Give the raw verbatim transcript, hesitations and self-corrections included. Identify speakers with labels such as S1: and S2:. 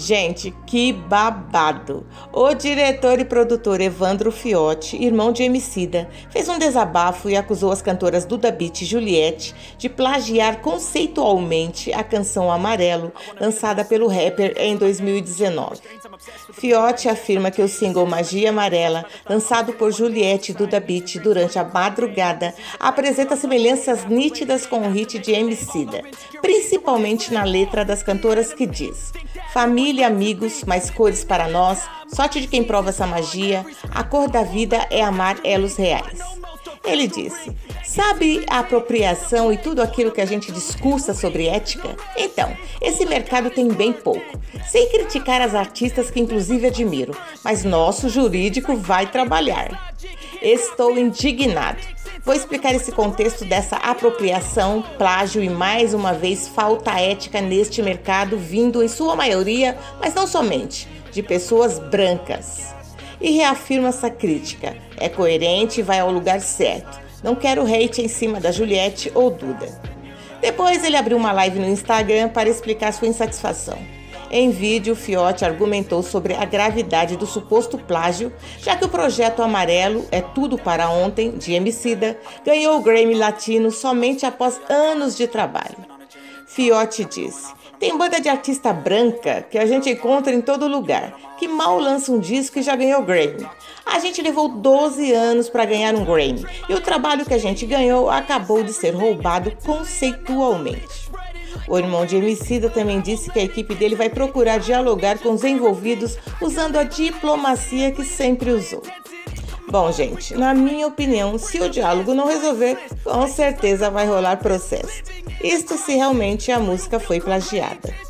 S1: Gente, que babado! O diretor e produtor Evandro Fiotti, irmão de Emicida, fez um desabafo e acusou as cantoras Duda Beat e Juliette de plagiar conceitualmente a canção Amarelo, lançada pelo rapper em dois mil e dezenove. Fiotti afirma que o single Magia Amarela, lançado por Juliette e Duda Beat durante a madrugada, apresenta semelhanças nítidas com o hit de Emicida, principalmente na letra das cantoras que diz: família, amigos, mais cores para nós, sorte de quem prova essa magia, a cor da vida é amar elos reais. Ele disse: sabe a apropriação e tudo aquilo que a gente discursa sobre ética? Então, esse mercado tem bem pouco. Sem criticar as artistas que inclusive admiro, mas nosso jurídico vai trabalhar. Estou indignado. Vou explicar esse contexto dessa apropriação, plágio e, mais uma vez, falta ética neste mercado, vindo em sua maioria, mas não somente, de pessoas brancas. E reafirma essa crítica. É coerente e vai ao lugar certo. Não quero hate em cima da Juliette ou Duda. Depois ele abriu uma live no Instagram para explicar sua insatisfação. Em vídeo, Fiotti argumentou sobre a gravidade do suposto plágio, já que o projeto Amarelo é Tudo para Ontem, de Emicida, ganhou o Grammy Latino somente após anos de trabalho. Fiotti disse: tem banda de artista branca que a gente encontra em todo lugar, que mal lança um disco e já ganhou Grammy. A gente levou doze anos para ganhar um Grammy, e o trabalho que a gente ganhou acabou de ser roubado conceitualmente. O irmão de Emicida também disse que a equipe dele vai procurar dialogar com os envolvidos usando a diplomacia que sempre usou. Bom, gente, na minha opinião, se o diálogo não resolver, com certeza vai rolar processo. Isto se realmente a música foi plagiada.